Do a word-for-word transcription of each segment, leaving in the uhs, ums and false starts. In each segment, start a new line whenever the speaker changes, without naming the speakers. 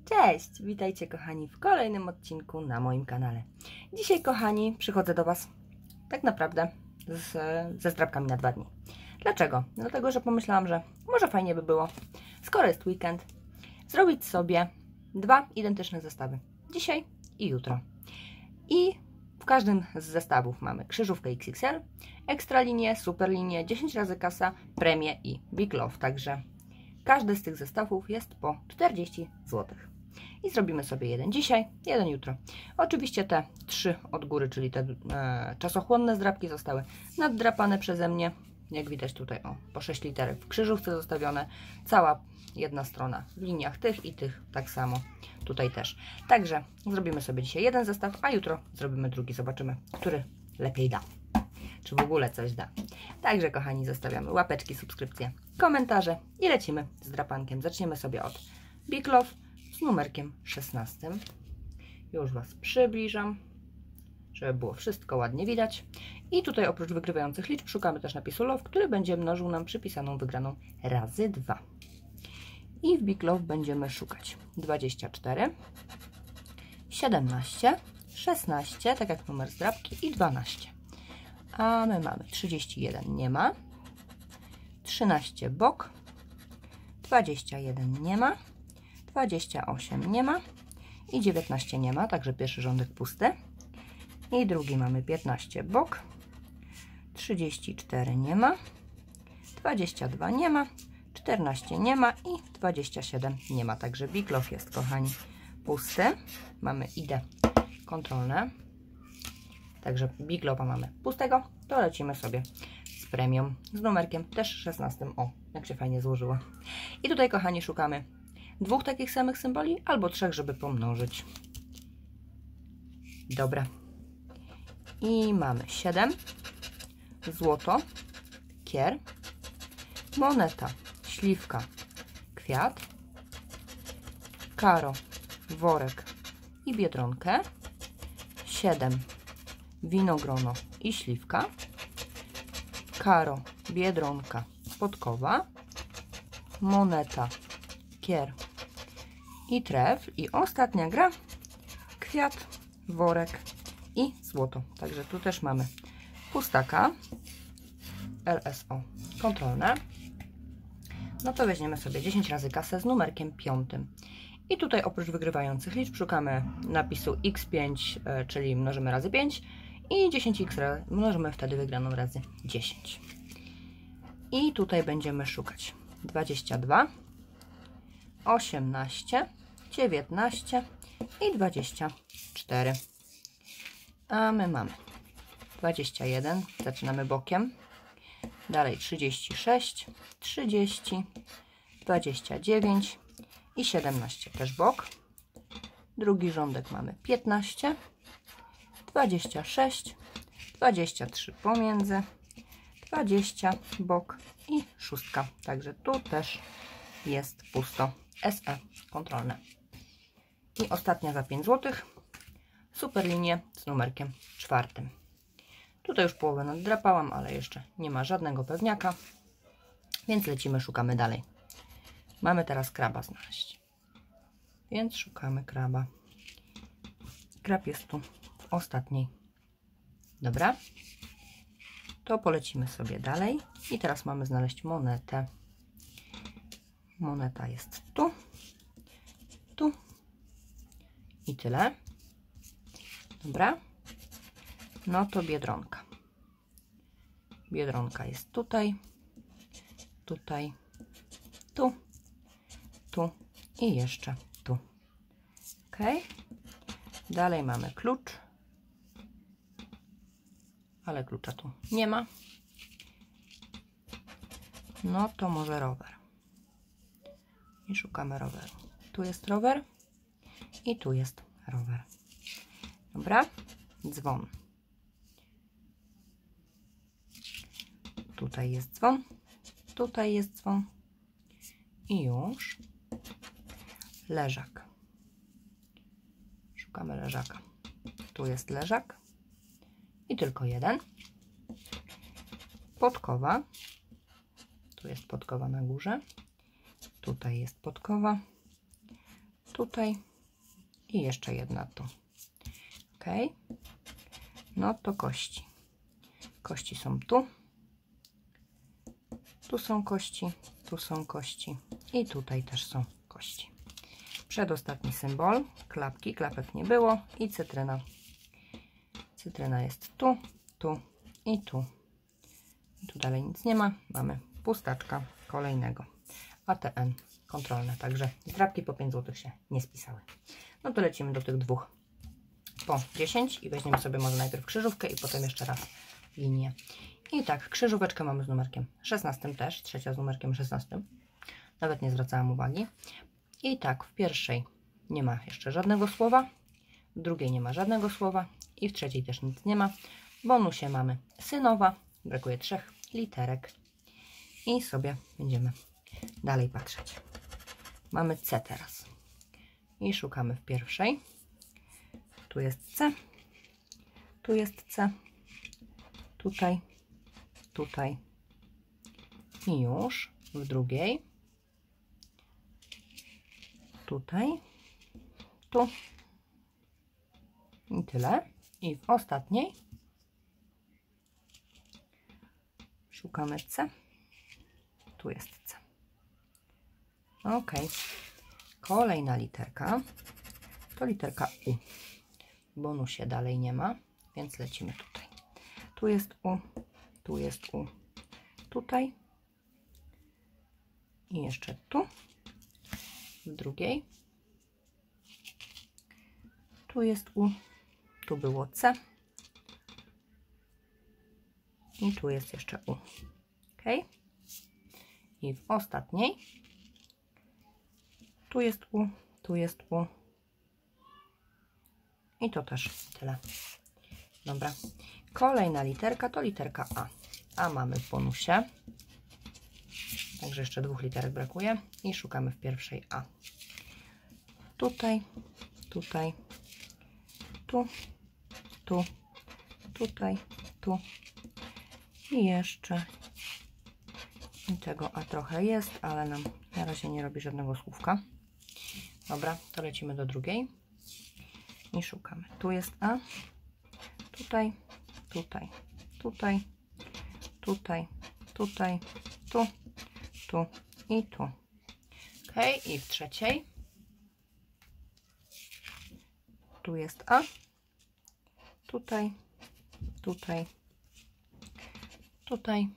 Cześć! Witajcie kochani w kolejnym odcinku na moim kanale. Dzisiaj kochani przychodzę do Was tak naprawdę z, ze zdrabkami na dwa dni. Dlaczego? Dlatego, że pomyślałam, że może fajnie by było, skoro jest weekend, zrobić sobie dwa identyczne zestawy. Dzisiaj i jutro. I w każdym z zestawów mamy krzyżówkę X X L, ekstra linię, super linię, dziesięć razy kasa, premię i Big Love. Także każdy z tych zestawów jest po czterdzieści złotych. I zrobimy sobie jeden dzisiaj, jeden jutro. Oczywiście te trzy od góry, czyli te e, czasochłonne zdrabki zostały naddrapane przeze mnie. Jak widać tutaj o, po sześć literek w krzyżówce zostawione. Cała jedna strona w liniach tych i tych tak samo tutaj też. Także zrobimy sobie dzisiaj jeden zestaw, a jutro zrobimy drugi. Zobaczymy, który lepiej da. Czy w ogóle coś da. Także kochani, zostawiamy łapeczki, subskrypcje, komentarze i lecimy z drapankiem. Zaczniemy sobie od Big Love z numerkiem szesnastym. Już Was przybliżam, żeby było wszystko ładnie widać. I tutaj oprócz wygrywających liczb szukamy też napisu Love, który będzie mnożył nam przypisaną wygraną razy dwa. I w Big Love będziemy szukać dwadzieścia cztery, siedemnaście, szesnaście, tak jak numer zdrabki, i dwanaście. A my mamy trzydzieści jeden, nie ma, trzynaście bok, dwadzieścia jeden nie ma, dwadzieścia osiem nie ma i dziewiętnaście nie ma, także pierwszy rządek pusty. I drugi mamy piętnaście bok, trzydzieści cztery nie ma, dwadzieścia dwa nie ma, czternaście nie ma i dwadzieścia siedem nie ma, także Big Love jest, kochani, pusty. Mamy I D kontrolne, także Big Love'a mamy pustego, to lecimy sobie z premią, z numerkiem też szesnastym. O, jak się fajnie złożyło. I tutaj, kochani, szukamy dwóch takich samych symboli albo trzech, żeby pomnożyć. Dobra. I mamy siedem, złoto, kier, moneta, śliwka, kwiat, karo, worek i biedronkę, siedem, winogrono i śliwka, karo, biedronka, podkowa, moneta, kier i tref. I ostatnia gra, kwiat, worek i złoto. Także tu też mamy pustaka, L S O kontrolne. No to weźmiemy sobie dziesięć razy kasę z numerkiem piątym. I tutaj oprócz wygrywających liczb szukamy napisu X pięć, czyli mnożymy razy pięć, i dziesięć x mnożymy wtedy wygraną razy dziesięć. I tutaj będziemy szukać dwadzieścia dwa, osiemnaście, dziewiętnaście i dwadzieścia cztery. A my mamy dwadzieścia jeden, zaczynamy bokiem, dalej trzydzieści sześć, trzydzieści, dwadzieścia dziewięć i siedemnaście, też bok. Drugi rządek mamy piętnaście, dwadzieścia sześć, dwadzieścia trzy pomiędzy, dwadzieścia bok i szóstka. Także tu też jest pusto, S E kontrolne. I ostatnia za pięć złotych, super linię z numerkiem czwartym. Tutaj już połowę naddrapałam, ale jeszcze nie ma żadnego pewniaka, więc lecimy, szukamy dalej. Mamy teraz kraba znaleźć, więc szukamy kraba. Krab jest tu w ostatniej. Dobra, to polecimy sobie dalej. I teraz mamy znaleźć monetę. Moneta jest tu, tu i tyle. Dobra, no to biedronka. Biedronka jest tutaj, tutaj, tu, tu i jeszcze tu. Ok. Dalej mamy klucz, ale klucza tu nie ma. No to może rower. I szukamy roweru. Tu jest rower i tu jest rower. Dobra, dzwon. Tutaj jest dzwon, tutaj jest dzwon i już. Leżak. Szukamy leżaka. Tu jest leżak i tylko jeden. Podkowa. Tu jest podkowa na górze. Tutaj jest podkowa. tutaj i jeszcze jedna tu. Ok. No to kości. Kości są tu. Tu są kości, tu są kości i tutaj też są kości. Przedostatni symbol, klapki, klapek nie było i cytryna. Cytryna jest tu, tu i tu. Tu dalej nic nie ma, mamy pustaczka kolejnego. A T N kontrolne, także zdrabki po pięć złotych się nie spisały. No to lecimy do tych dwóch po dziesięć i weźmiemy sobie może najpierw krzyżówkę i potem jeszcze raz linię. I tak, krzyżóweczkę mamy z numerkiem szesnastym też, trzecia z numerkiem szesnastym. Nawet nie zwracałam uwagi. I tak, w pierwszej nie ma jeszcze żadnego słowa, w drugiej nie ma żadnego słowa i w trzeciej też nic nie ma. W bonusie mamy synowa, brakuje trzech literek i sobie będziemy dalej patrzeć. Mamy C teraz i szukamy w pierwszej. Tu jest C, tu jest C, tutaj, tutaj i już w drugiej, tutaj, tu i tyle. I w ostatniej szukamy C, tu jest C. Ok, kolejna literka to literka U. W bonusie dalej nie ma, więc lecimy tutaj. Tu jest U, tu jest U, tutaj i jeszcze tu, w drugiej. Tu jest U, tu było C i tu jest jeszcze U. Ok, i w ostatniej tu jest U, tu jest U i to też tyle. Dobra, kolejna literka to literka A. A mamy w bonusie, także jeszcze dwóch literek brakuje i szukamy w pierwszej A. Tutaj, tutaj, tu, tu, tutaj, tu i jeszcze i tego A trochę jest, ale nam na razie nie robi żadnego słówka. Dobra, to lecimy do drugiej i szukamy. Tu jest A, tutaj, tutaj, tutaj, tutaj, tutaj, tu, tu i tu. Ok, i w trzeciej tu jest A, tutaj, tutaj, tutaj,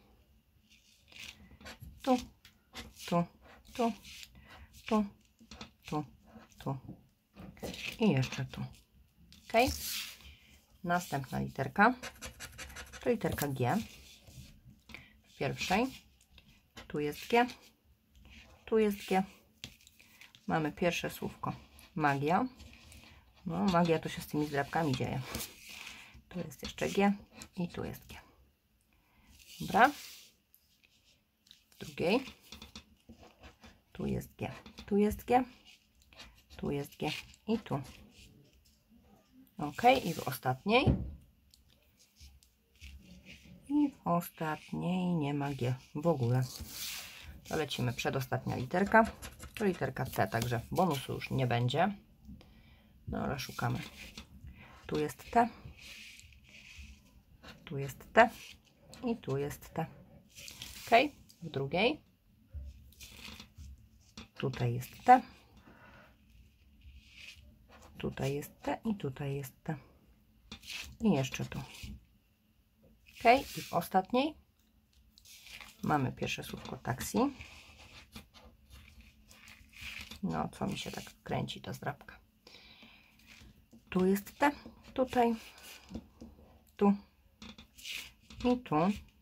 tu, tu, tu, tu, tu, tu i jeszcze tu. Ok, następna literka to literka G. W pierwszej tu jest G, tu jest G. Mamy pierwsze słówko magia. No, magia to się z tymi zdrabkami dzieje. Tu jest jeszcze G i tu jest G. Dobra. W drugiej tu jest G, tu jest G, tu jest G i tu. Ok, i w ostatniej i w ostatniej nie ma G w ogóle. To lecimy, przedostatnia literka to literka C, także bonusu już nie będzie. No ale szukamy. Tu jest T, tu jest T i tu jest T. Ok, w drugiej tutaj jest T, tutaj jest T i tutaj jest T i jeszcze tu. Ok, i w ostatniej mamy pierwsze słówko taksi. No, co mi się tak kręci ta zdrabka. Tu jest T, tutaj, tu i tu.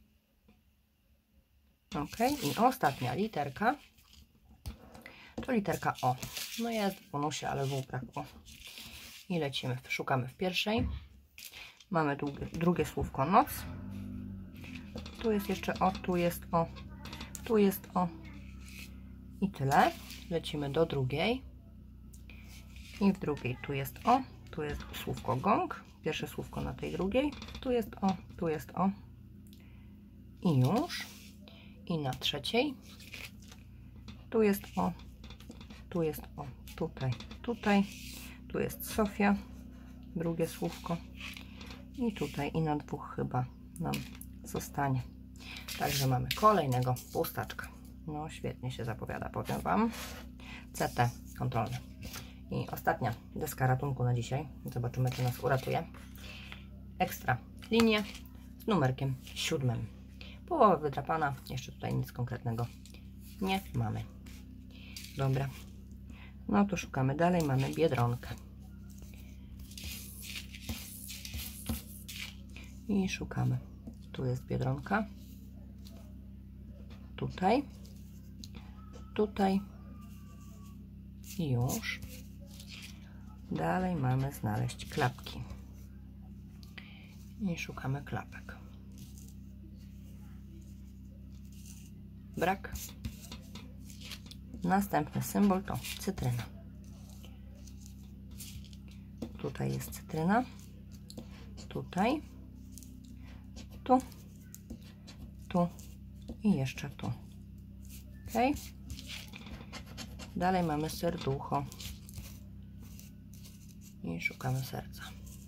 Ok, i ostatnia literka to literka O. No jest w bonusie, ale W brakło. I lecimy, szukamy w pierwszej. Mamy drugie, drugie słówko noc. Tu jest jeszcze O, tu jest O, tu jest O i tyle. Lecimy do drugiej. I w drugiej tu jest O, tu jest słówko gong. Pierwsze słówko na tej drugiej. Tu jest O, tu jest O i już. I na trzeciej tu jest O, tu jest O, tutaj, tutaj. Tu jest Sofia, drugie słówko. I tutaj i na dwóch chyba nam zostanie. Także mamy kolejnego pustaczka. No świetnie się zapowiada, powiem Wam. C T kontrolne. I ostatnia deska ratunku na dzisiaj. Zobaczymy, czy nas uratuje. Ekstra linie z numerkiem siódmym. Połowa wydrapana. Jeszcze tutaj nic konkretnego nie mamy. Dobra. No to szukamy dalej. Mamy Biedronkę. I szukamy. Tu jest Biedronka. Tutaj. Tutaj. I już. Dalej mamy znaleźć klapki. I szukamy klapek. Brak. Następny symbol to cytryna. Tutaj jest cytryna. Tutaj. Tu. Tu. I jeszcze tu. Ok. Dalej mamy serducho. I szukamy serca.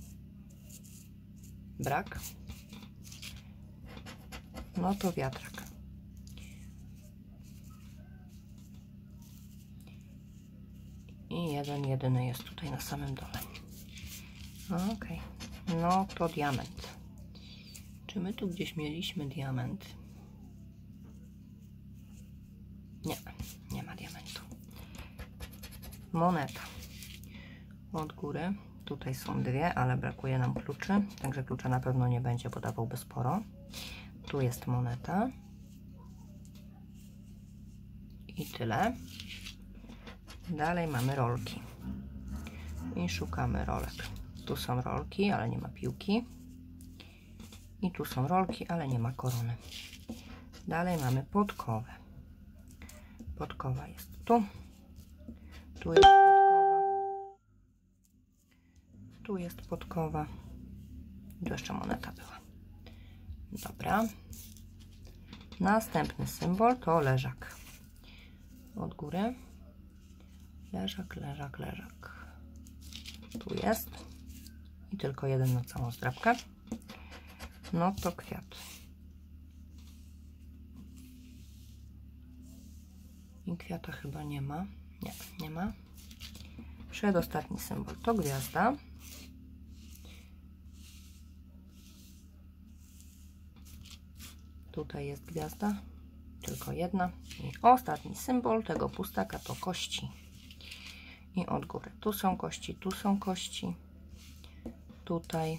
Brak. No to wiatrak. I jeden, jedyny jest tutaj na samym dole. Ok. No to diament. Czy my tu gdzieś mieliśmy diament? Nie, nie ma diamentu. Moneta. Od góry. Tutaj są dwie, ale brakuje nam kluczy. Także klucza na pewno nie będzie, bo dawałby sporo. Tu jest moneta. I tyle. Dalej mamy rolki. I szukamy rolek. Tu są rolki, ale nie ma piłki. I tu są rolki, ale nie ma korony. Dalej mamy podkowę. Podkowa jest tu. Tu jest podkowa. Tu jest podkowa. Tu jeszcze moneta była. Dobra. Następny symbol to leżak. Od góry. Leżak, leżak, leżak. Tu jest. I tylko jeden na całą zdrabkę. No to kwiat. I kwiata chyba nie ma. Nie, nie ma. Przedostatni symbol to gwiazda. Tutaj jest gwiazda. Tylko jedna. I ostatni symbol tego pustaka to kości. I od góry. Tu są kości, tu są kości. Tutaj.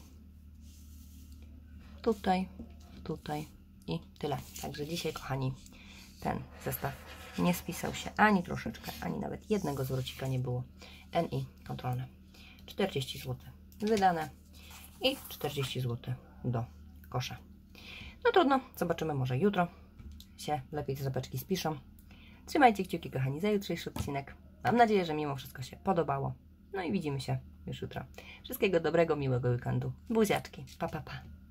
Tutaj. Tutaj. I tyle. Także dzisiaj, kochani, ten zestaw nie spisał się ani troszeczkę, ani nawet jednego zwrocika nie było. N I kontrolne. czterdzieści złotych wydane i czterdzieści złotych do kosza. No trudno, zobaczymy, może jutro się lepiej te zapeczki spiszą. Trzymajcie kciuki, kochani, za jutrzejszy odcinek. Mam nadzieję, że mimo wszystko się podobało. No i widzimy się już jutro. Wszystkiego dobrego, miłego weekendu. Buziaczki. Pa, pa, pa.